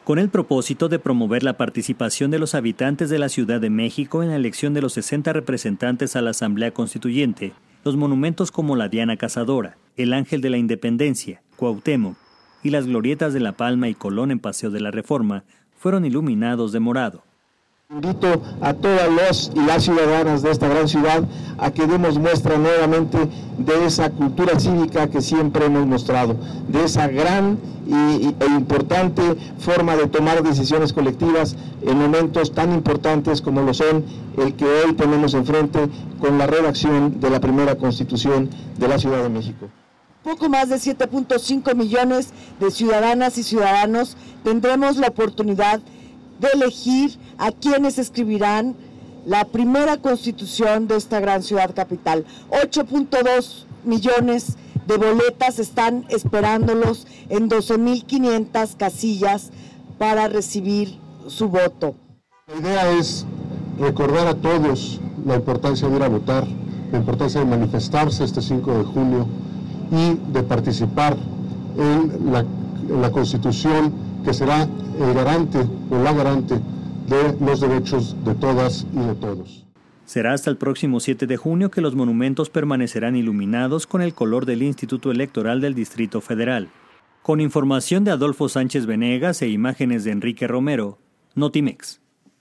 Con el propósito de promover la participación de los habitantes de la Ciudad de México en la elección de los 60 representantes a la Asamblea Constituyente, los monumentos como la Diana Cazadora, el Ángel de la Independencia, Cuauhtémoc y las glorietas de La Palma y Colón en Paseo de la Reforma fueron iluminados de morado. Invito a todas los y las ciudadanas de esta gran ciudad a que demos muestra nuevamente de esa cultura cívica que siempre hemos mostrado, de esa gran e importante forma de tomar decisiones colectivas en momentos tan importantes como lo son el que hoy tenemos enfrente con la redacción de la primera Constitución de la Ciudad de México. Poco más de 7.5 millones de ciudadanas y ciudadanos tendremos la oportunidad de elegir a quienes escribirán la primera Constitución de esta gran ciudad capital. 8.2 millones de boletas están esperándolos en 12.500 casillas para recibir su voto. La idea es recordar a todos la importancia de ir a votar, la importancia de manifestarse este 5 de junio y de participar en la Constitución, que será el garante o la garante de los derechos de todas y de todos. Será hasta el próximo 7 de junio que los monumentos permanecerán iluminados con el color del Instituto Electoral del Distrito Federal. Con información de Adolfo Sánchez Venegas e imágenes de Enrique Romero, Notimex.